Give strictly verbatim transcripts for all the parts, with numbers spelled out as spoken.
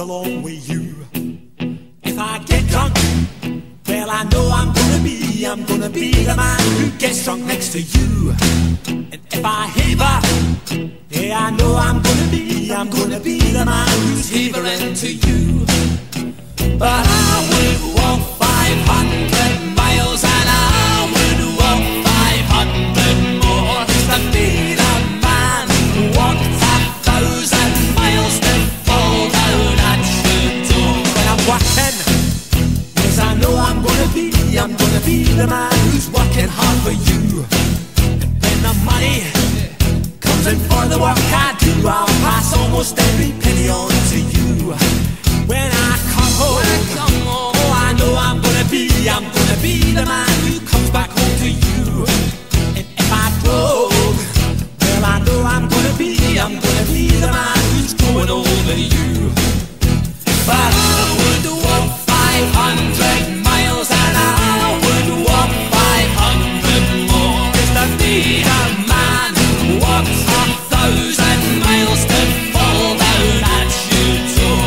along with you. If I get drunk, well, I know I'm gonna be, I'm gonna be the man who gets drunk next to you. And if I heaver, yeah, I know I'm gonna be, I'm gonna be the man who's heavering to you. But I would walk five hundred miles and I would walk five hundred more just to be the man who walked a thousand miles to fall down at your door. When I'm walking, yes, I know I'm gonna be, I'm gonna be the man who's working hard for you. And when the money comes in for the work I do, I'll pass almost every penny on to you. When I come home, oh, I know I'm gonna be, I'm gonna be the man who comes back home to you. And if I drove, well, I know I'm gonna be, I'm gonna be the man who's going over you. But I would walk five hundred miles and I would walk five hundred more just to be the man who walks a thousand miles to fall down at your door.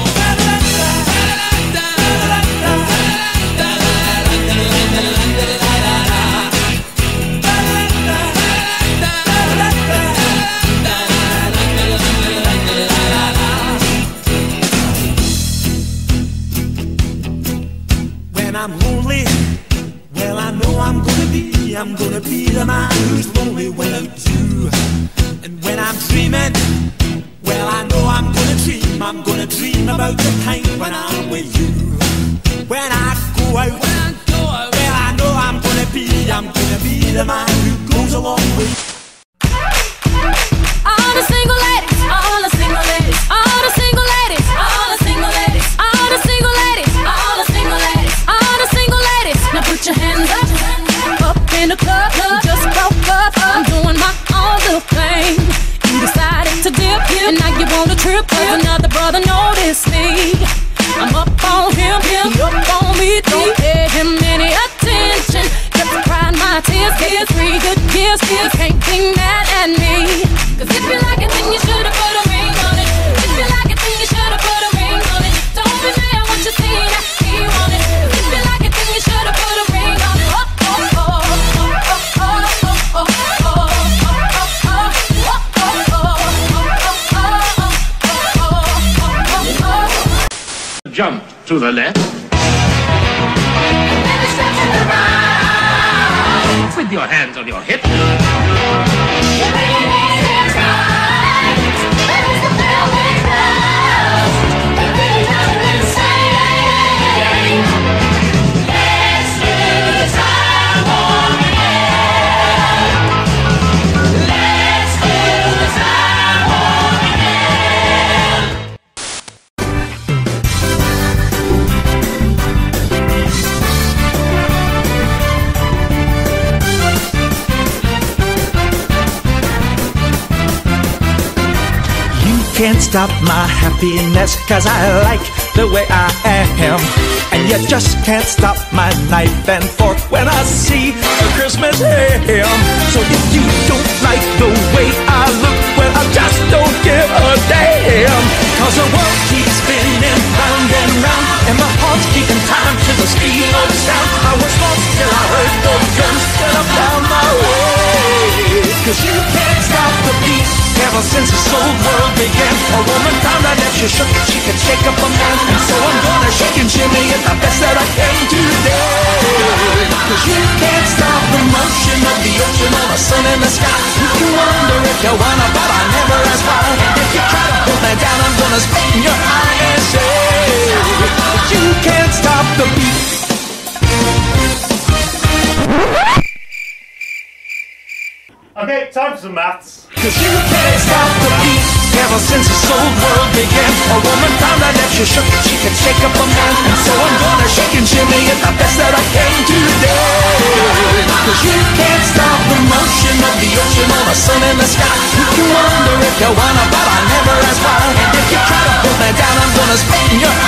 I'm lonely, well, I know I'm gonna be, I'm gonna be the man who's lonely without you. And when I'm dreaming, well, I know I'm gonna dream, I'm gonna dream about the time when I'm with you. When I go out, when I go out, well, I know I'm gonna be, I'm gonna be the man who goes along with you. All the single ladies, all the single ladies, all the single ladies, all the single ladies, all the single ladies, all the single ladies, all the single ladies. Now put your hands up, up in the club, just broke up. I'm doing my own little thing. You decided to dip, and now you want a trip, 'cause another brother noticed me. I'm up on him, he up on me. Don't pay him any attention. Kept crying my tears, get three good years. You can't be mad at me. 'Cause if you like it, then you should've put a ring on it. If you like it, then you should've put a ring on it. Don't be mad what you see that he want it. If you like it, then you should've put a ring on it. Oh, oh, oh, oh, oh, oh, oh, oh, oh. Jump to the left. With your hands on your hips. Can't stop my happiness, 'cause I like the way I am. And you just can't stop my knife and fork when I see a Christmas ham. So if you don't like the way I look, well, I just don't give a damn. 'Cause the world keeps spinning round and round, and my heart's keeping time to the speed of sound. I was lost till I heard those drums, till I found my way. 'Cause you can't stop the beat. Ever since this old world began, a woman found out that she shook, she could shake up a man. And so I'm gonna shake and shimmy it the best that I can today. 'Cause you can't stop the motion of the ocean or the sun in the sky. You can wonder if you wanna, but I never ask why. And if you try to pull me down, I'm gonna spit in your eye and say that you can't stop the beat. Okay, time for some maths. 'Cause you can't stop the beat. Ever since this old world began, a woman found out that she shook, she could shake up a man. And so I'm gonna shake and shimmy it the best that I can today. 'Cause you can't stop the motion of the ocean or the sun in the sky. You can wonder if you wanna, but I never ask why. And if you try to pull me down, I'm gonna spit in your